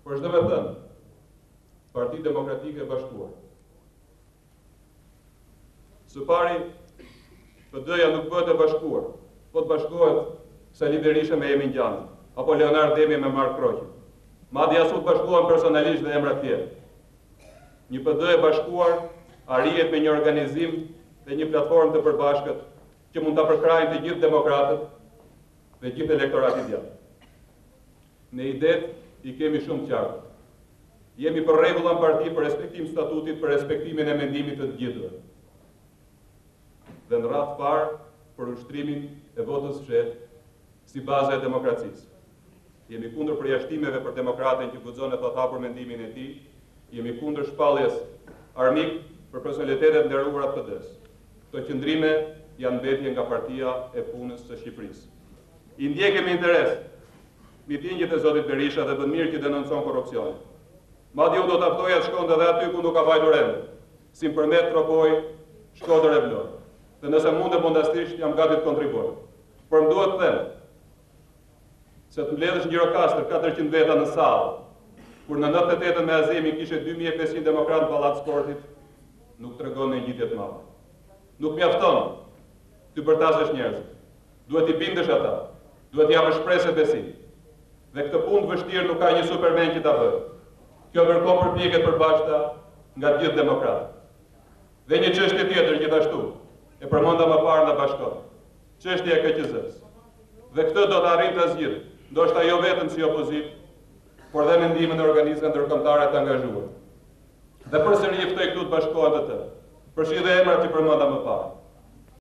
Por çdo me thënë, Partia Demokratike e Bashkuar. Së pari, PD-ja nuk bëhet e bashkuar, po të bashkohet Sali Berisha me Emin Gjani, apo Leonard Demi me Mark Kroqin. Madje as u bashkuan personalisht dhe emra tjerë. Një PD e bashkuar arrihet me një organizim dhe një platformë të përbashkët që mund ta përkrajnë të gjithë demokratët dhe gjithë elektorati djathtë. Në idet i kemi shumë qartë. Jemi për rregulla në parti, për respektim statutit, për respektimin e mendimit të gjithëve. Dhe në radhë parë për ushtrimin e votës fshehtë si baza e demokracisë. Jemi kundër përjashtimeve për demokratin që guxon e thot hapur mendimin e tij. Jemi kundër shpalljes armik për personalitetet nderuara të PD-s. Këto qëndrime janë mbetje nga Partia e Punës së Shqipërisë. I ndjekemi interes mitingjet e zotit Berisha dhe bën mirë që denoncon korrupsionin. Madje unë do të aftoja të shkonte edhe aty ku nuk ka vajtur ende, si në përmet Tropoj, Shkodër e Vlorë. Dhe nëse mundet mondastisht jam gati të kontribuoj. Por më duhet të them se të mbledhësh Gjirokastër 400 veta në sallë, kur në 98-ën me Azemi kishe 2500 demokratë në Pallat Sportit, nuk tregon në gjitje të madhe. Nuk mjafton të bërtasësh njerëzit. Duhet i bindesh ata, duhet i japësh shpresë e besim. Dhe këtë punë të vështirë nuk ka një supermen që ta bëjë. Kjo kërkon përpjekje të përbashkëta nga të gjithë demokratët. Dhe një çështje tjetër gjithashtu, e përmenda më parë në bashkëtorë, çështja e KQZ-s. Dhe këtë do të arrijë të zgjidhë, ndoshta jo vetëm si opozit, por dhe mendimin e organizmeve ndërkombëtare të angazhuar. Dhe përsëri i ftoj këtu të bashkohen të të. Përfshi dhe emrat që përmenda më parë.